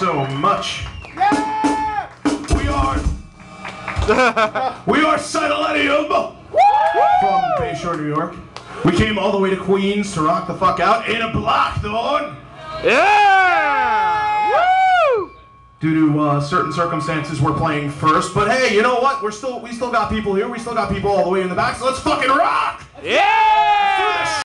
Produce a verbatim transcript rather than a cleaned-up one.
so much. Yeah! We are... we are Citoletium from Bayshore, New York. We came all the way to Queens to rock the fuck out in a Blackthorn. Yeah! Woo! Due to uh, certain circumstances, we're playing first. But hey, you know what? We're still we still got people here. We still got people all the way in the back. So let's fucking rock! Yeah!